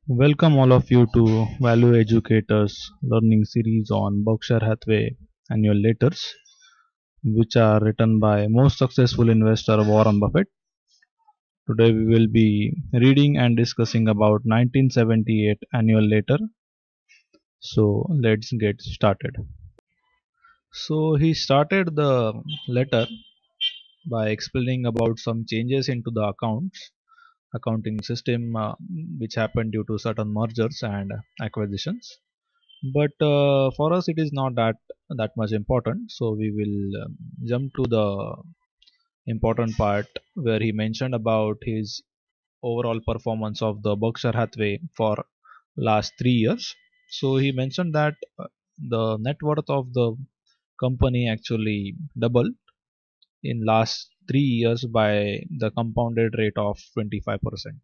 Welcome all of you to Value Educators learning series on Berkshire Hathway annual letters, which are written by most successful investor Warren Buffett. Today we will be reading and discussing about 1978 annual letter. So let's get started. So he started the letter by explaining about some changes into the accounting system which happened due to certain mergers and acquisitions. But for us it is not that much important, so we will jump to the important part where he mentioned about his overall performance of the Berkshire Hathway for last 3 years. So he mentioned that the net worth of the company actually doubled in last 3 years by the compounded rate of 25%.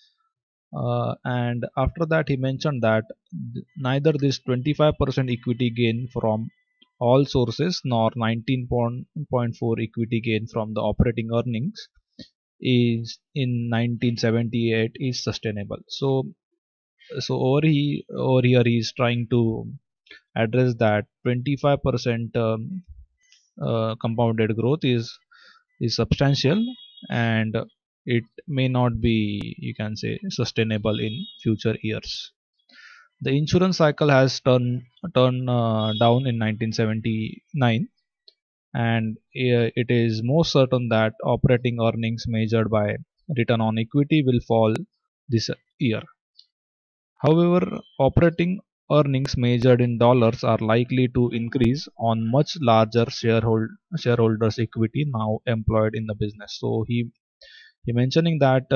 And after that he mentioned that neither this 25% equity gain from all sources nor 19.4 equity gain from the operating earnings is in 1978 is sustainable. So over here he is trying to address that 25% compounded growth is substantial, and it may not be, you can say, sustainable in future years. The insurance cycle has turned down in 1979, and it is most certain that operating earnings measured by return on equity will fall this year. However, operating earnings measured in dollars are likely to increase on much larger shareholders' equity now employed in the business. So he mentioning that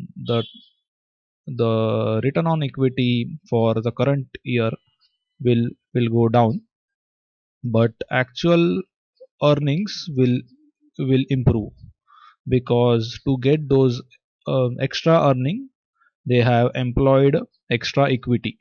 the return on equity for the current year will go down, but actual earnings will improve, because to get those extra earning they have employed extra equity.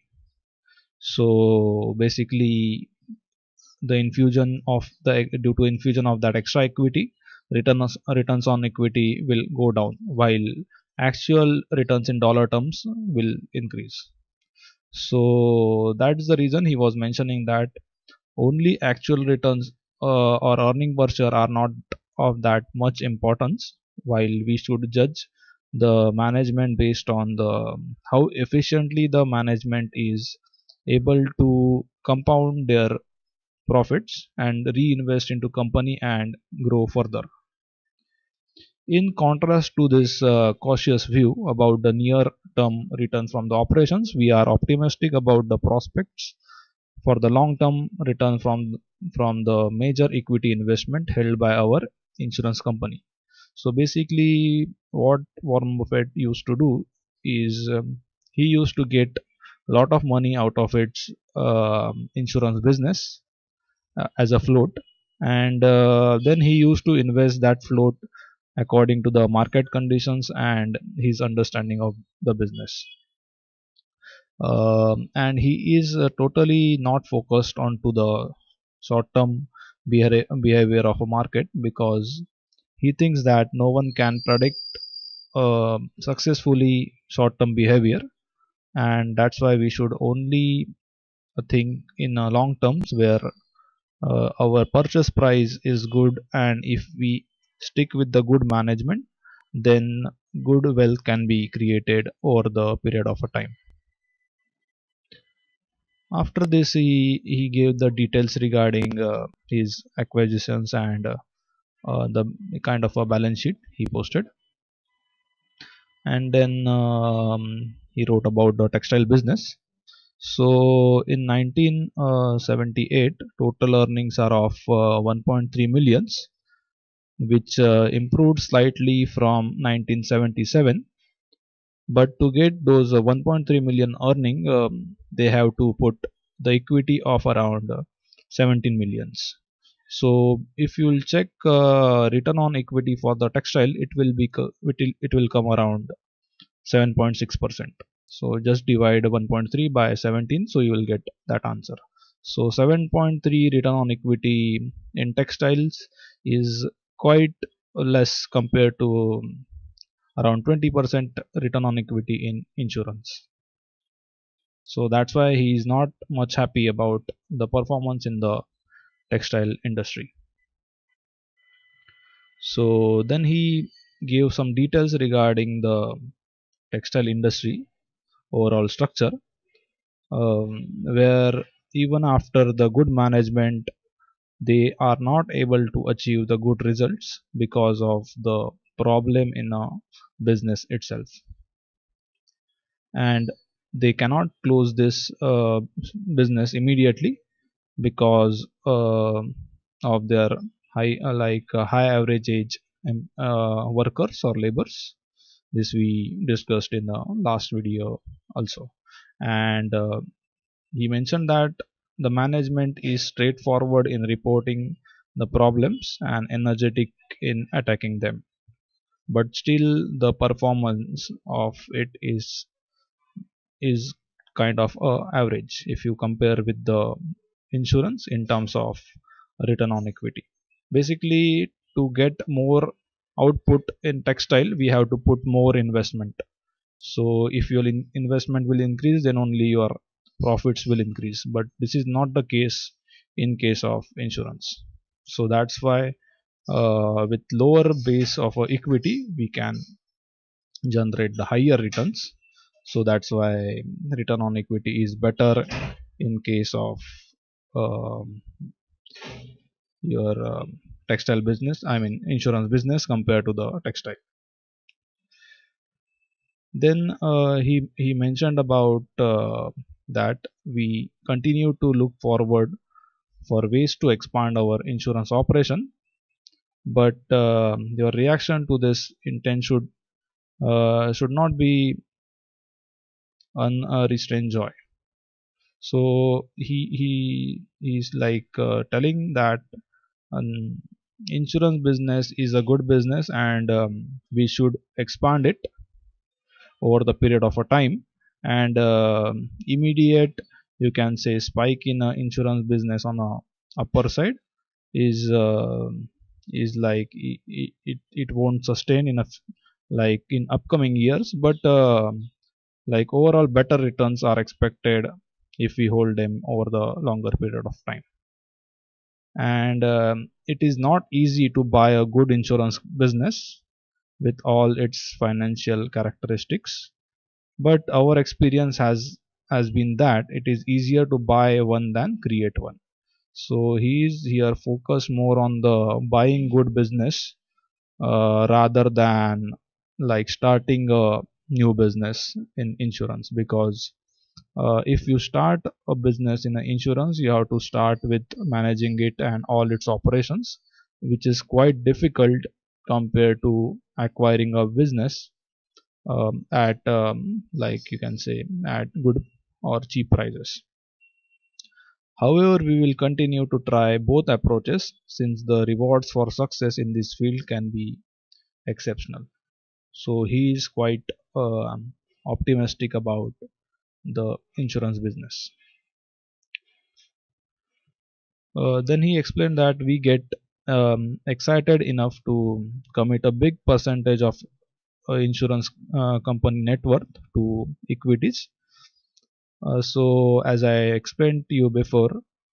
So basically, the infusion of the due to infusion of that extra equity, returns on equity will go down, while actual returns in dollar terms will increase. So that's the reason he was mentioning that only actual returns or earning per share are not of that much importance, while we should judge the management based on the how efficiently the management is able to compound their profits and reinvest into company and grow further. In contrast to this cautious view about the near term returns from the operations, we are optimistic about the prospects for the long term return from the major equity investment held by our insurance company. So basically, what Warren Buffett used to do is, he used to get a lot of money out of its insurance business as a float, and then he used to invest that float according to the market conditions and his understanding of the business. And he is totally not focused on to the short term behavior of a market, because he thinks that no one can predict successfully short term behavior, and that's why we should only think in long terms where our purchase price is good, and if we stick with the good management, then good wealth can be created over the period of a time. After this, he gave the details regarding his acquisitions and the kind of a balance sheet he posted. And then he wrote about the textile business. So in 1978, total earnings are of 1.3 millions, which improved slightly from 1977. But to get those 1.3 million earning, they have to put the equity of around 17 millions. So if you will check return on equity for the textile, it will come around 7.6%. So just divide 1.3 by 17, so you will get that answer. So 7.3 return on equity in textiles is quite less compared to around 20% return on equity in insurance. So that's why he is not much happy about the performance in the textile industry. So then he gave some details regarding the textile industry overall structure, where even after the good management, they are not able to achieve the good results because of the problem in a business itself, and they cannot close this business immediately because of their high average age workers or laborers. This we discussed in the last video also. And he mentioned that the management is straightforward in reporting the problems and energetic in attacking them, but still the performance of it is kind of average if you compare with the insurance in terms of return on equity. Basically, to get more output in textile, we have to put more investment. So if your investment will increase, then only your profits will increase. But this is not the case in case of insurance. So that's why with lower base of equity, we can generate the higher returns. So that's why return on equity is better in case of um, your textile business, I mean insurance business, compared to the textile. Then he mentioned about that we continue to look forward for ways to expand our insurance operation, but your reaction to this intent should not be unrestrained joy. So he's like telling that um, insurance business is a good business, and we should expand it over the period of a time. And immediate, you can say, spike in insurance business on a upper side is like it won't sustain in like in upcoming years, but like overall better returns are expected if we hold them over the longer period of time. And it is not easy to buy a good insurance business with all its financial characteristics, but our experience has been that it is easier to buy one than create one. So he is here focused more on the buying good business rather than like starting a new business in insurance, because if you start a business in insurance, you have to start with managing it and all its operations, which is quite difficult compared to acquiring a business at like you can say at good or cheap prices. However, we will continue to try both approaches since the rewards for success in this field can be exceptional. So he is quite optimistic about the insurance business. Then he explained that we get excited enough to commit a big percentage of insurance company net worth to equities. So as I explained to you before,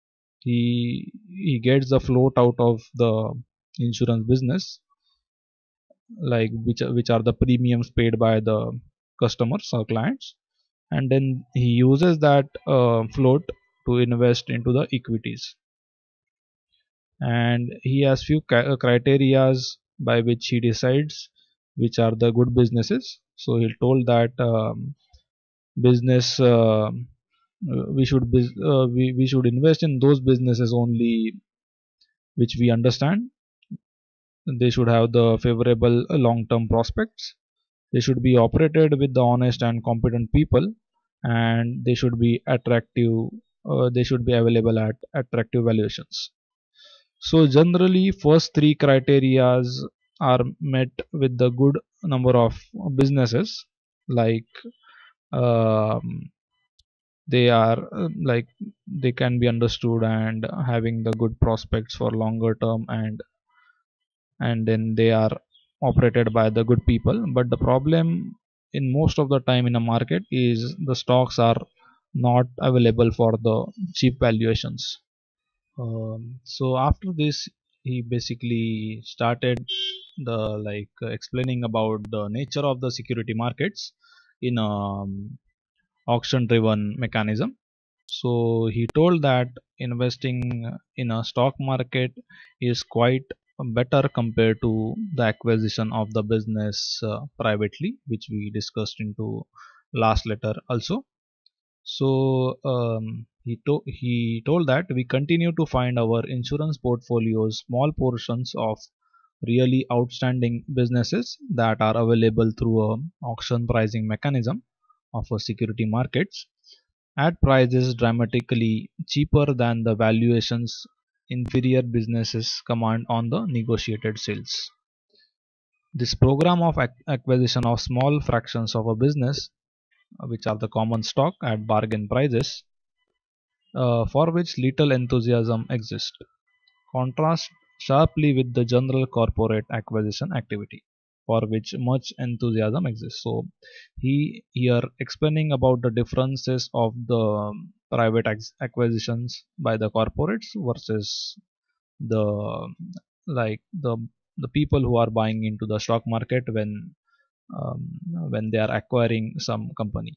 he gets the float out of the insurance business, like which are the premiums paid by the customers or clients, and then he uses that float to invest into the equities. And he has few criterias by which he decides which are the good businesses. So he told that business we should invest in those businesses only which we understand. They should have the favorable long-term prospects. They should be operated with the honest and competent people, and they should be attractive. They should be available at attractive valuations. So generally, first three criterias are met with the good number of businesses. Like um, they are like they can be understood and having the good prospects for longer term, and then they are operated by the good people. But the problem in most of the time in a market is the stocks are not available for the cheap valuations. So after this, he basically started the explaining about the nature of the security markets in auction driven mechanism. So he told that investing in a stock market is quite better compared to the acquisition of the business privately, which we discussed into last letter also. So he told that we continue to find our insurance portfolios small portions of really outstanding businesses that are available through a auction pricing mechanism of a security markets at prices dramatically cheaper than the valuations inferior businesses command on the negotiated sales. This program of acquisition of small fractions of a business, which are the common stock at bargain prices, for which little enthusiasm exists, contrasts sharply with the general corporate acquisition activity, for which much enthusiasm exists. So, he here explaining about the differences of the private acquisitions by the corporates versus the like the people who are buying into the stock market um, when they are acquiring some company.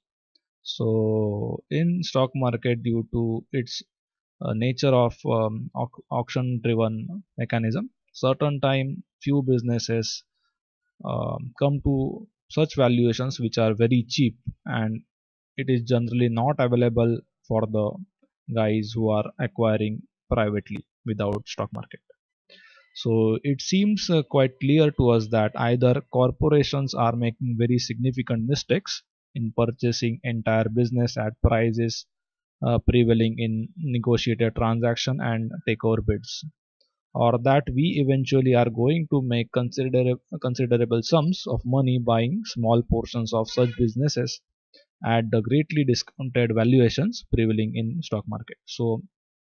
So in stock market, due to its nature of auction driven mechanism, certain time few businesses come to such valuations which are very cheap, and it is generally not available for the guys who are acquiring privately without stock market. So it seems quite clear to us that either corporations are making very significant mistakes in purchasing entire business at prices prevailing in negotiated transaction and takeover bids, or that we eventually are going to make considerable sums of money buying small portions of such businesses at the greatly discounted valuations prevailing in stock market. So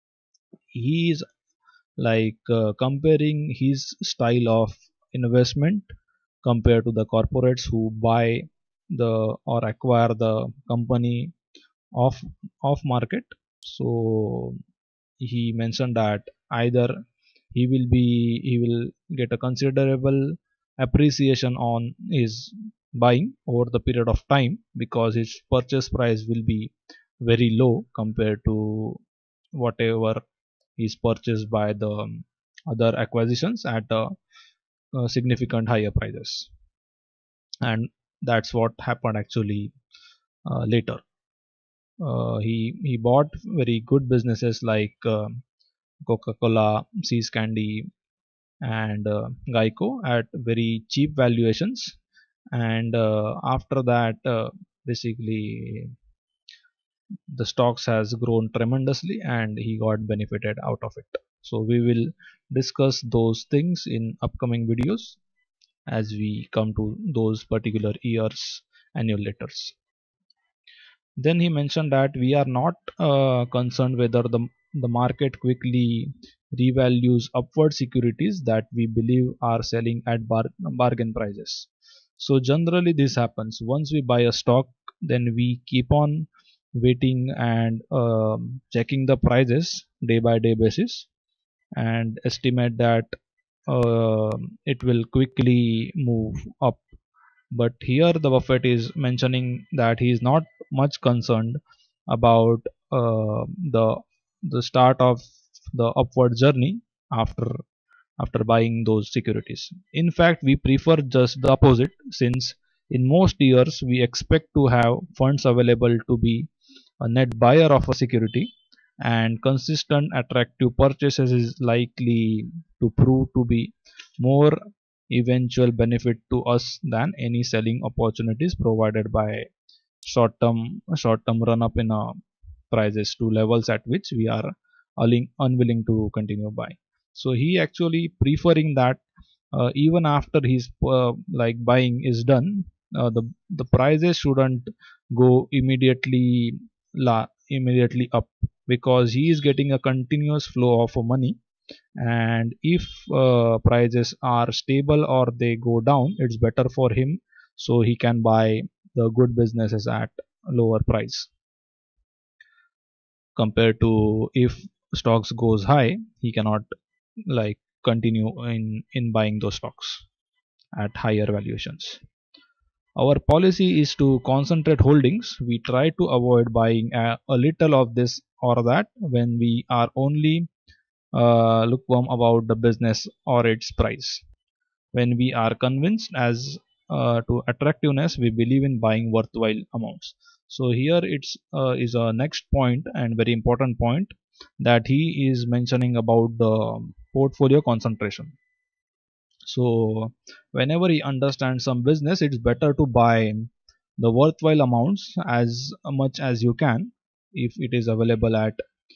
he is comparing his style of investment compared to the corporates who buy the or acquire the company off market. So he mentioned that either he will get a considerable appreciation on his buying over the period of time, because his purchase price will be very low compared to whatever is purchased by the other acquisitions at significant higher prices. And that's what happened actually later. He bought very good businesses like Coca-Cola, Seas Candy, and Geico at very cheap valuations. And after that, basically the stocks has grown tremendously and he got benefited out of it. So we will discuss those things in upcoming videos as we come to those particular years annual letters. Then he mentioned that we are not concerned whether the market quickly revalues upward securities that we believe are selling at bargain prices. So generally this happens once we buy a stock, then we keep on waiting and checking the prices day by day basis and estimate that it will quickly move up. But here the Buffett is mentioning that he is not much concerned about the start of the upward journey after buying those securities. In fact, we prefer just the opposite, since in most years we expect to have funds available to be a net buyer of a security, and consistent attractive purchases is likely to prove to be more eventual benefit to us than any selling opportunities provided by short term run up in prices to levels at which we are unwilling to continue buy. So he actually preferring that even after his buying is done, the prices shouldn't go immediately up, because he is getting a continuous flow of money. And if prices are stable or they go down, it's better for him, so he can buy the good businesses at lower price. compared to if stocks goes high, he cannot like continue in buying those stocks at higher valuations. Our policy is to concentrate holdings. We try to avoid buying a little of this or that when we are only lukewarm about the business or its price. When we are convinced as to attractiveness, we believe in buying worthwhile amounts. So here it's is a next point and very important point that he is mentioning about the portfolio concentration. So whenever he understands some business, it's better to buy the worthwhile amounts as much as you can if it is available at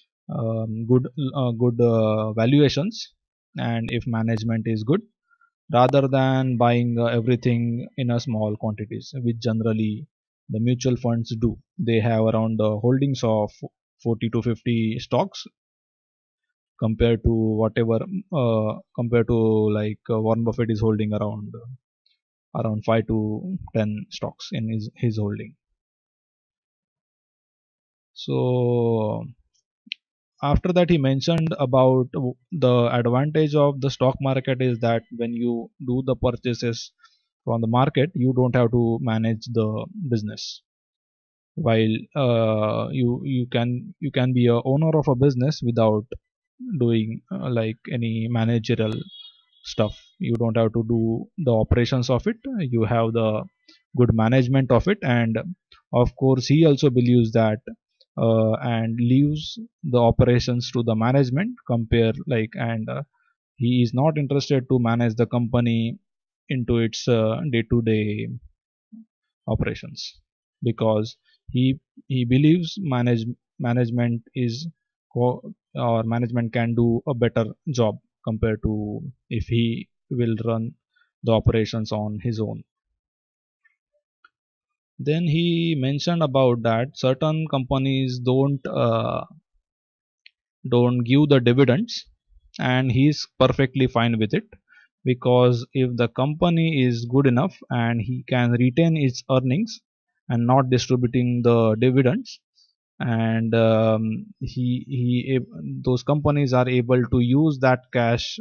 good valuations, and if management is good, rather than buying everything in a small quantities, which generally the mutual funds do. They have around holdings of 40 to 50 stocks compared to whatever compared to like Warren Buffett is holding around 5 to 10 stocks in his holding. So after that he mentioned about the advantage of the stock market is that when you do the purchases from the market, you don't have to manage the business, while you can be a owner of a business without doing like any managerial stuff. You don't have to do the operations of it, you have the good management of it. And of course he also believes that and leaves the operations to the management compare like and he is not interested to manage the company into its day-to-day operations, because he believes management is or management can do a better job compared to if he will run the operations on his own. Then he mentioned about that certain companies don't give the dividends, and he's perfectly fine with it, because if the company is good enough and he can retain its earnings and not distributing the dividends, and those companies are able to use that cash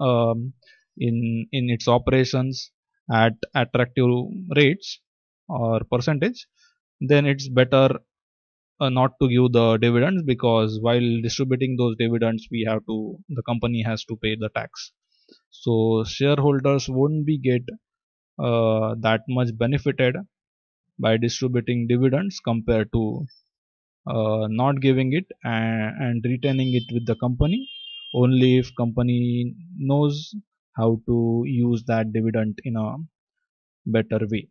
in its operations at attractive rates or percentage, then it's better not to give the dividends, because while distributing those dividends the company has to pay the tax. So shareholders won't be get that much benefited by distributing dividends compared to not giving it and retaining it with the company only if company knows how to use that dividend in a better way.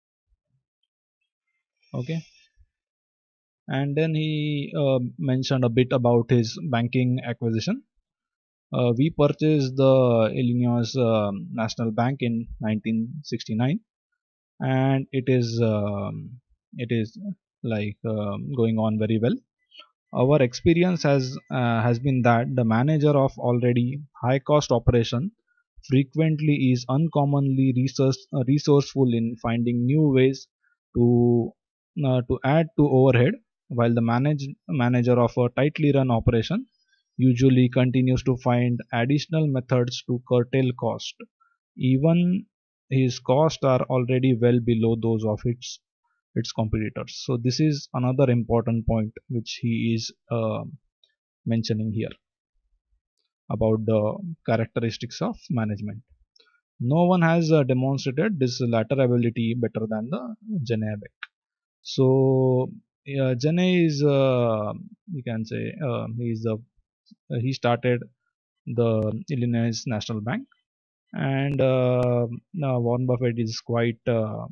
Okay. And then he mentioned a bit about his banking acquisition. We purchased the Illinois National Bank in 1969, and it is like going on very well. Our experience has been that the manager of already high cost operation frequently is uncommonly resourceful in finding new ways to add to overhead, while the manager of a tightly run operation usually continues to find additional methods to curtail cost, even his costs are already well below those of its competitors. So this is another important point which he is mentioning here about the characteristics of management. No one has demonstrated this latter ability better than the Jene. So Jene is you can say he started the Illinois National Bank, and now Warren Buffett is quite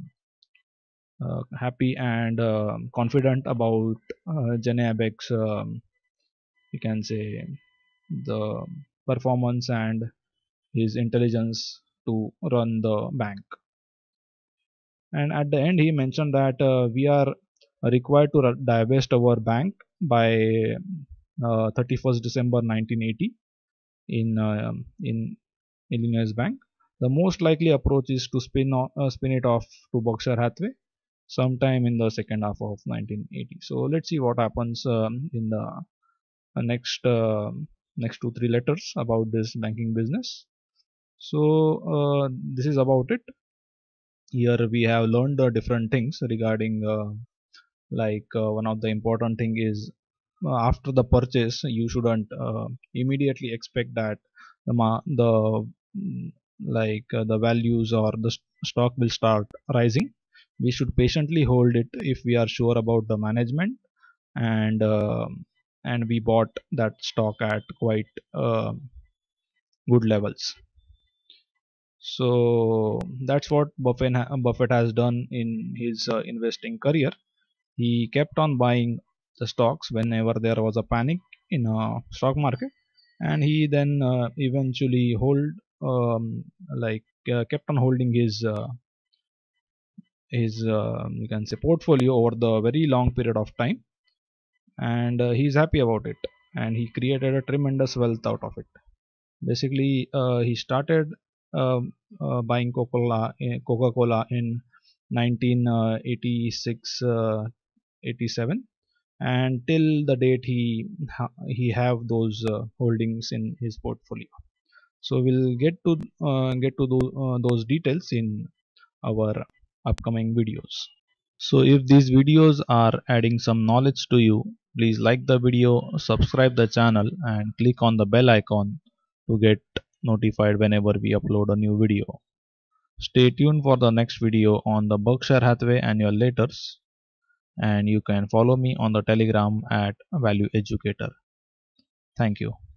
happy and confident about Jene Abek's you can say the performance and his intelligence to run the bank. And at the end he mentioned that we are required to divest our bank by 31st December 1980 in Illinois Bank. The most likely approach is to spin it off to Berkshire Hathway, sometime in the second half of 1980. So let's see what happens in the next next 2 3 letters about this banking business. So this is about it. Here we have learned different things regarding one of the important thing is after the purchase you shouldn't immediately expect that the the values or the stock will start rising. We should patiently hold it if we are sure about the management, and we bought that stock at quite good levels. So that's what Buffett has done in his investing career. He kept on buying the stocks whenever there was a panic in a stock market, and he then eventually kept on holding his you can say portfolio over the very long period of time, and he's happy about it, and he created a tremendous wealth out of it. Basically, he started buying Coca-Cola in 1986, 87, and till the date he have those holdings in his portfolio. So we'll those details in our upcoming videos. So if these videos are adding some knowledge to you, please like the video, subscribe the channel, and click on the bell icon to get notified whenever we upload a new video. Stay tuned for the next video on the Berkshire Hathway annual letters, and you can follow me on the Telegram at Value Educator. Thank you.